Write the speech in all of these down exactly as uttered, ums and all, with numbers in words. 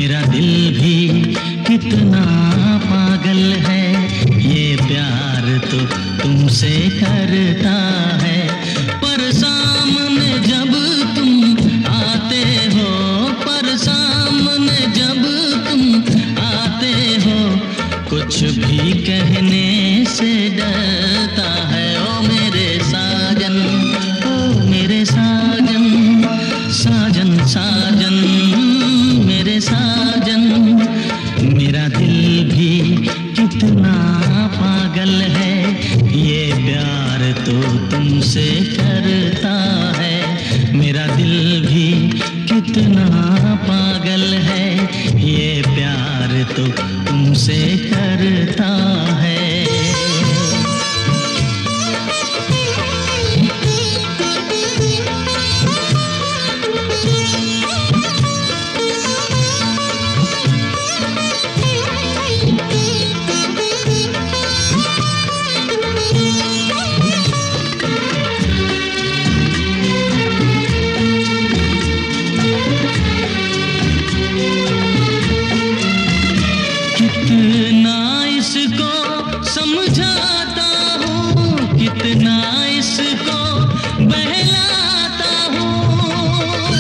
मेरा दिल भी कितना पागल है, ये प्यार तो तुमसे करता है। पर सामने जब तुम आते हो, पर सामने जब तुम आते हो, कुछ भी कहने से डरता है। ओ मेरे साजन, ओ मेरे साजन, साजन साजन मेरे साजन। मेरा दिल भी कितना पागल है, ये प्यार तो तुमसे करता है। मेरा दिल भी कितना पागल है, ये प्यार तो तुमसे करता है। कितना इसको समझाता हूँ, कितना इसको बहलाता हूँ,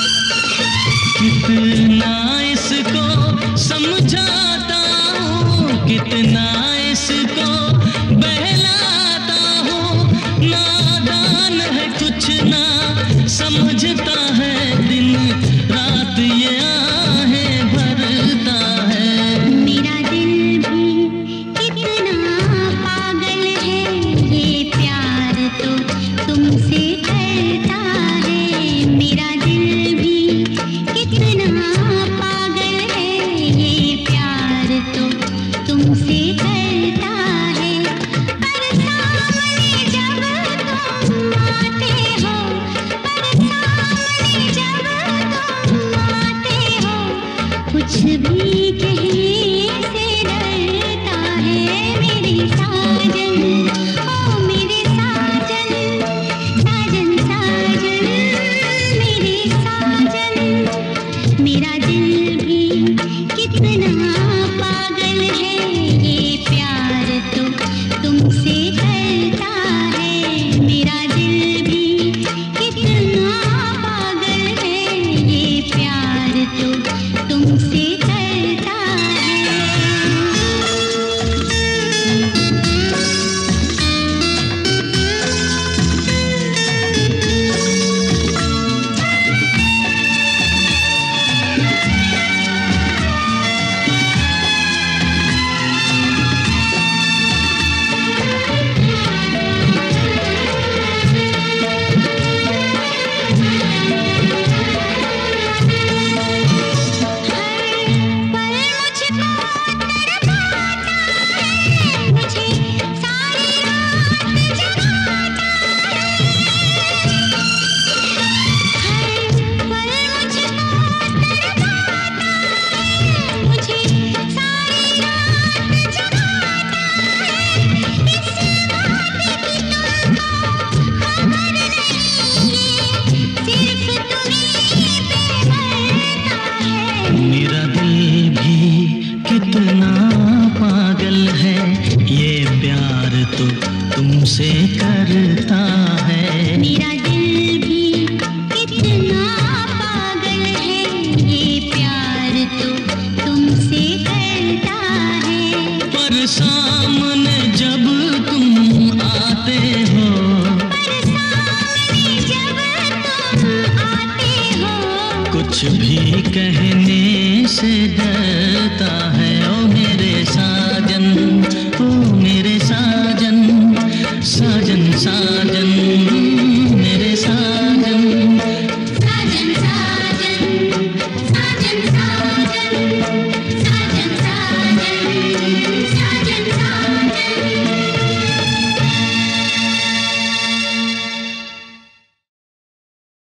कितना इसको समझाता हूँ, कितना इसको बहलाता हूँ। नादान है कुछ ना समझता है, दिन रात ये आहें भरता है। मेरा दिल भी कितना पागल है, ये प्यार तो तुमसे करता है। मेरा दिल भी कितना पागल है, ये प्यार तो तुमसे करता है। पर सामने जब तुम आते हो, पर सामने जब तुम आते हो, कुछ भी कहने से डरता है। मेरे साजन, ओ मेरे साजन, साजन साजन मेरे साजन। मेरा दिल भी कितना पागल है, ये प्यार तो तुमसे करता है। मेरा दिल भी कितना पागल है, ये प्यार तो तुमसे करता है। मेरा दिल भी कितना पागल है, ये प्यार तो तुमसे करता है। मेरा दिल भी कितना पागल है, ये प्यार तो तुमसे करता है। पर सामने जब तुम आते हो, पर सामने जब तुम आते हो, कुछ भी कहने से डरता है। ओ मेरे साजन, ओ मेरे साजन, साजन साजन